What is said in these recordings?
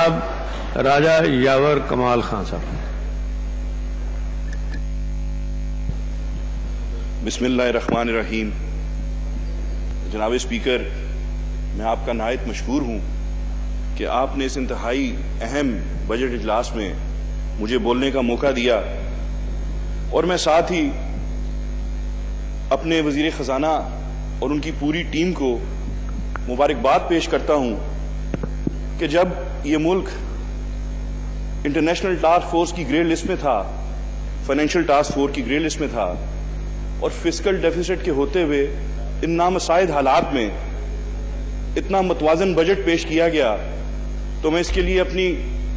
جناب راجہ یاور کمال خان صاحب۔ بسم اللہ الرحمن الرحیم۔ جناب اسپیکر، میں آپ کا نہایت مشکور ہوں کہ آپ نے اس انتہائی اہم بجٹ اجلاس میں مجھے بولنے کا موقع دیا، اور میں ساتھ ہی اپنے وزیر خزانہ اور ان کی پوری ٹیم کو مبارکباد پیش کرتا ہوں کہ جب یہ ملک انٹرنیشنل ٹاسک فورس کی گرے لسٹ میں تھا، فائنینشیل ٹاسک فورس کی گرے لسٹ میں تھا، اور فسکل ڈیفیسٹ کے ہوتے ہوئے ان نامساعد حالات میں اتنا متوازن بجٹ پیش کیا گیا، تو میں اس کے لیے اپنی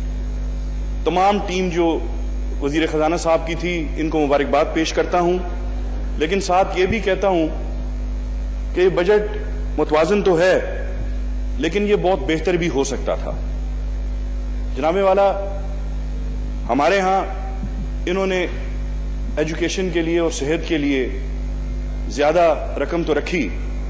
تمام ٹیم جو وزیر خزانہ صاحب کی تھی ان کو مبارکباد پیش کرتا ہوں، لیکن ساتھ یہ بھی کہتا ہوں کہ یہ بجٹ متوازن تو ہے لیکن یہ بہت بہتر بھی ہو سکتا تھا۔ جناب والا، ہمارے ہاں انہوں نے ایجوکیشن کے لیے اور صحت کے لیے زیادہ رقم تو رکھی،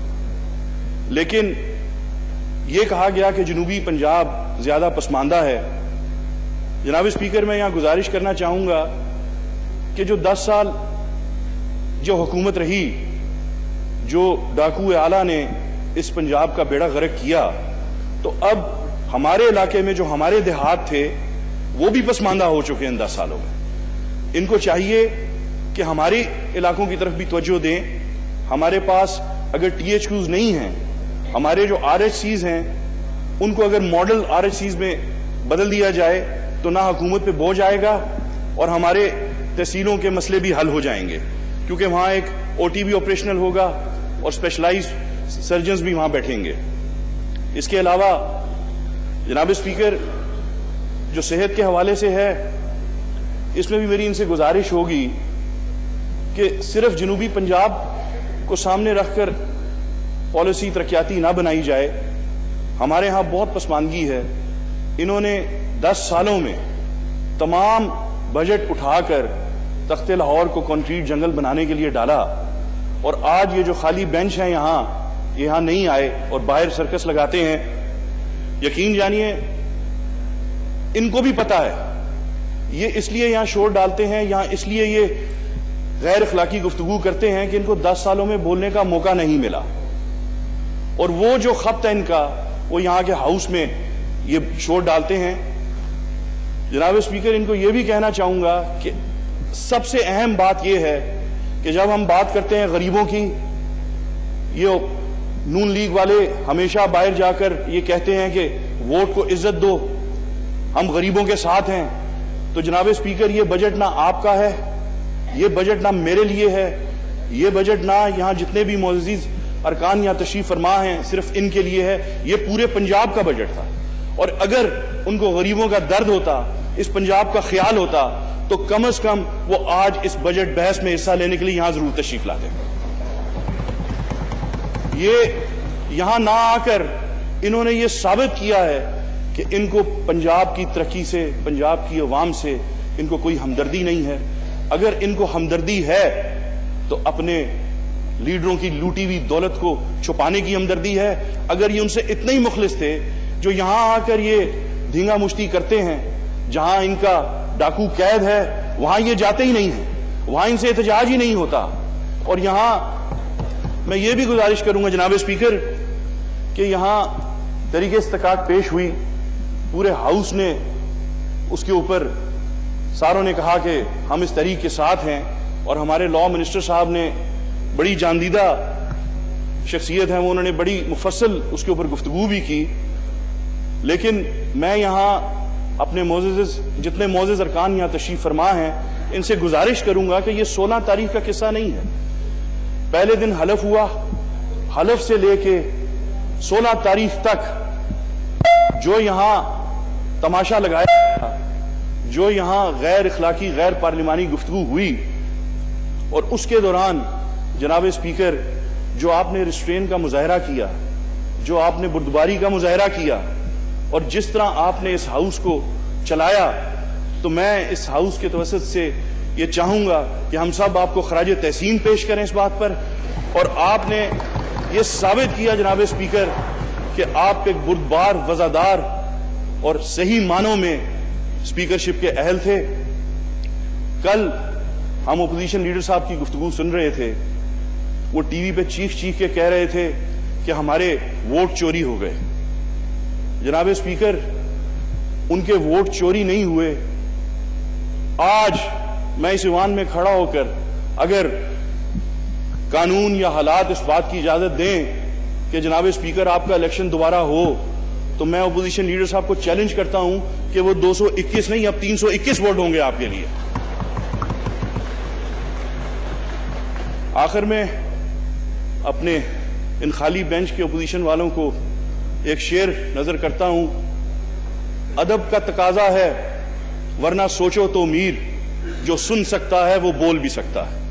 لیکن یہ کہا گیا کہ جنوبی پنجاب زیادہ پسماندہ ہے۔ جناب اسپیکر، میں یہاں گزارش کرنا چاہوں گا کہ جو 10 سال جو حکومت رہی، جو ڈاکو اعلیٰ نے اس پنجاب کا بیڑا غرق کیا، تو اب ہمارے علاقے میں جو ہمارے دیہات تھے وہ بھی پسماندہ ہو چکے ہیں ان 10 سالوں میں۔ ان کو چاہیے کہ ہمارے علاقوں کی طرف بھی توجہ دیں۔ ہمارے پاس اگر ٹی ایچ کیوز نہیں ہیں، ہمارے جو آر ایچ سیز ہیں ان کو اگر ماڈل آر ایچ سیز میں بدل دیا جائے تو نہ حکومت پہ بوجھ آئے گا اور ہمارے تحصیلوں کے مسئلے بھی حل ہو جائیں گے، کیونکہ وہاں ایک او ٹی بھی آپریشنل ہوگا اور اسپیشلائز سرجنز بھی وہاں بیٹھیں گے۔ اس کے علاوہ جناب اسپیکر، جو صحت کے حوالے سے ہے، اس میں بھی میری ان سے گزارش ہوگی کہ صرف جنوبی پنجاب کو سامنے رکھ کر پالیسی ترقیاتی نہ بنائی جائے۔ ہمارے ہاں بہت پسماندگی ہے۔ انہوں نے 10 سالوں میں تمام بجٹ اٹھا کر تخت لاہور کو کنکریٹ جنگل بنانے کے لیے ڈالا، اور آج یہ جو خالی بینچ ہیں یہاں نہیں آئے اور باہر سرکس لگاتے ہیں۔ یقین جانیے ان کو بھی پتا ہے، یہ اس لیے یہاں شور ڈالتے ہیں، یہاں اس لیے یہ غیر اخلاقی گفتگو کرتے ہیں کہ ان کو 10 سالوں میں بولنے کا موقع نہیں ملا، اور وہ جو خط ہے ان کا وہ یہاں کے ہاؤس میں یہ شور ڈالتے ہیں۔ جناب اسپیکر، ان کو یہ بھی کہنا چاہوں گا کہ سب سے اہم بات یہ ہے کہ جب ہم بات کرتے ہیں غریبوں کی، یہ نون لیگ والے ہمیشہ باہر جا کر یہ کہتے ہیں کہ ووٹ کو عزت دو، ہم غریبوں کے ساتھ ہیں، تو جناب اسپیکر یہ بجٹ نہ آپ کا ہے، یہ بجٹ نہ میرے لیے ہے، یہ بجٹ نہ یہاں جتنے بھی معزز ارکان یہاں تشریف فرما ہیں صرف ان کے لیے ہے، یہ پورے پنجاب کا بجٹ تھا، اور اگر ان کو غریبوں کا درد ہوتا، اس پنجاب کا خیال ہوتا، تو کم از کم وہ آج اس بجٹ بحث میں حصہ لینے کے لیے یہاں ضرور تشریف لاتے۔ یہ یہاں نہ آ کر انہوں نے یہ ثابت کیا ہے کہ ان کو پنجاب کی ترقی سے، پنجاب کی عوام سے ان کو کوئی ہمدردی نہیں ہے۔ اگر ان کو ہمدردی ہے تو اپنے لیڈروں کی لوٹی ہوئی دولت کو چھپانے کی ہمدردی ہے۔ اگر یہ ان سے اتنے ہی مخلص تھے جو یہاں آ کر یہ دھینگا مشتی کرتے ہیں، جہاں ان کا ڈاکو قید ہے وہاں یہ جاتے ہی نہیں ہیں، وہاں ان سے احتجاج ہی نہیں ہوتا۔ اور یہاں میں یہ بھی گزارش کروں گا جناب اسپیکر کہ یہاں تحریک استقامت پیش ہوئی، پورے ہاؤس نے اس کے اوپر ساروں نے کہا کہ ہم اس تحریک کے ساتھ ہیں، اور ہمارے لاء منسٹر صاحب نے بڑی جاندیدہ شخصیت ہیں، وہ انہوں نے بڑی مفصل اس کے اوپر گفتگو بھی کی۔ لیکن میں یہاں اپنے جتنے معزز ارکان یہاں تشریف فرما ہیں ان سے گزارش کروں گا کہ یہ 16 تاریخ کا قصہ نہیں ہے۔ پہلے دن حلف ہوا، حلف سے لے کے 16 تاریخ تک جو یہاں تماشا لگایا گیا، جو یہاں غیر اخلاقی غیر پارلیمانی گفتگو ہوئی، اور اس کے دوران جناب اسپیکر جو آپ نے ریسٹرین کا مظاہرہ کیا، جو آپ نے بردباری کا مظاہرہ کیا، اور جس طرح آپ نے اس ہاؤس کو چلایا، تو میں اس ہاؤس کے توسط سے یہ چاہوں گا کہ ہم سب آپ کو خراج تحسین پیش کریں اس بات پر، اور آپ نے یہ ثابت کیا جناب اسپیکر کہ آپ ایک بردبار وزادار اور صحیح معنوں میں اسپیکرشپ کے اہل تھے. کل ہم اپوزیشن لیڈر صاحب کی گفتگو سن رہے تھے. وہ ٹی وی پہ چیخ کے کہہ رہے تھے کہ ہمارے ووٹ چوری ہو گئے. جناب اسپیکر, ان کے ووٹ چوری نہیں ہوئے. آج میں اس ایوان میں کھڑا ہو کر اگر قانون یا حالات اس بات کی اجازت دیں کہ جناب اسپیکر آپ کا الیکشن دوبارہ ہو, تو میں اپوزیشن لیڈر صاحب کو چیلنج کرتا ہوں کہ وہ 221 نہیں اب 321 ووٹ ہوں گے آپ کے لیے. آخر میں اپنے ان خالی بینچ کے اپوزیشن والوں کو ایک شعر نظر کرتا ہوں. ادب کا تقاضا ہے ورنہ سوچو تو میر, جو سن سکتا ہے وہ بول بھی سکتا ہے.